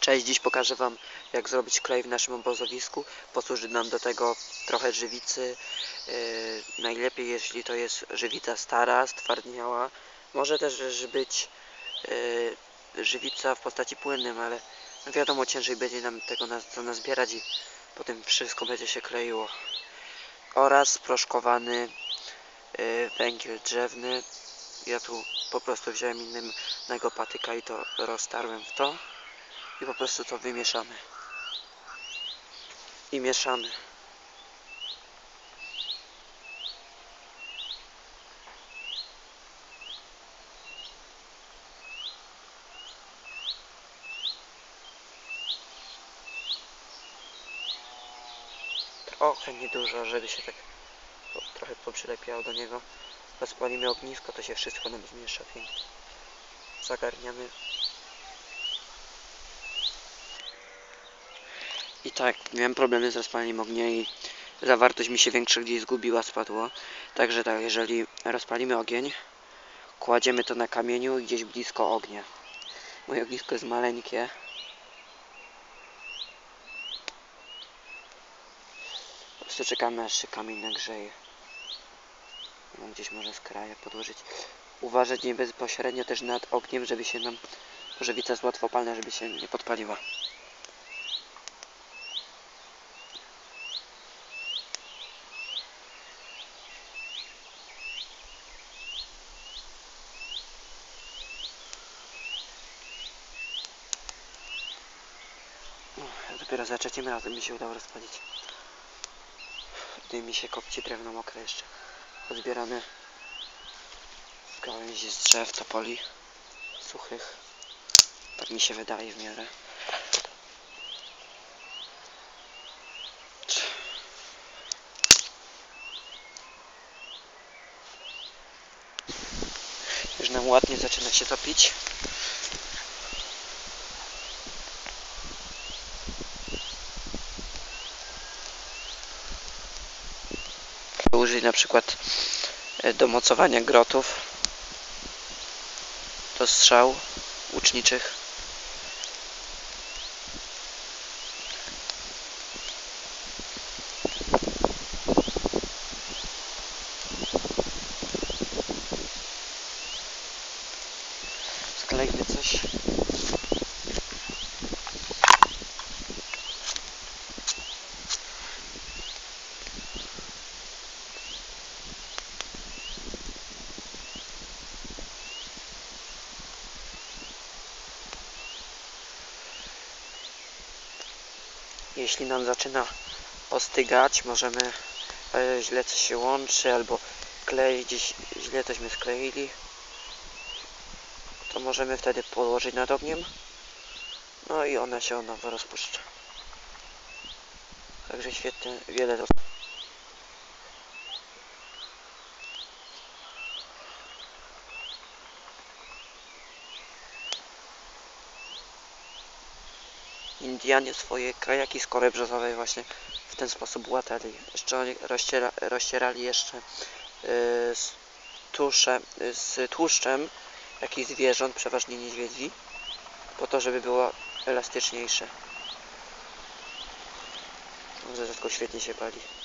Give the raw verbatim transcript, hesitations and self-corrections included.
Cześć, dziś pokażę Wam, jak zrobić klej w naszym obozowisku. Posłuży nam do tego trochę żywicy. Yy, najlepiej, jeśli to jest żywica stara, stwardniała. Może też być yy, żywica w postaci płynnym, ale no wiadomo, ciężej będzie nam tego na, co nazbierać i potem wszystko będzie się kleiło. Oraz sproszkowany yy, węgiel drzewny. Ja tu po prostu wziąłem innego patyka i to roztarłem w to. I po prostu to wymieszamy. I mieszamy. Trochę niedużo, żeby się tak trochę poprzylepiało do niego. Rozpalimy ognisko, to się wszystko nam zmiesza pięknie. Zagarniamy. I tak, miałem problemy z rozpaleniem ognia i zawartość mi się większa gdzieś zgubiła, spadło. Także tak, jeżeli rozpalimy ogień, kładziemy to na kamieniu i gdzieś blisko ognia. Moje ognisko jest maleńkie. Po prostu czekamy, aż się kamień nagrzeje. No, gdzieś może z kraja podłożyć. Uważać nie bezpośrednio też nad ogniem, żeby się nam żywica jest łatwopalna, żeby się nie podpaliła. No, dopiero za trzecim razem mi się udało rozpalić. Tutaj mi się kopci drewno mokre jeszcze. Pozbierane gałęzi z drzew, topoli suchych. Tak mi się wydaje w miarę. Już nam ładnie zaczyna się topić. Użyć na przykład do mocowania grotów, do strzał łuczniczych. Sklejmy coś. Jeśli nam zaczyna ostygać, możemy, ale źle coś się łączy, albo klej gdzieś źle tośmy skleili, to możemy wtedy położyć nad ogniem, no i ona się od nowa rozpuszcza. Także świetnie, wiele to. Indianie swoje kajaki z kory brzozowej właśnie w ten sposób łatali. Jeszcze oni rozciera, rozcierali jeszcze yy, z, tusze, yy, z tłuszczem jakichś zwierząt, przeważnie niedźwiedzi, po to, żeby było elastyczniejsze. Zresztą świetnie się pali.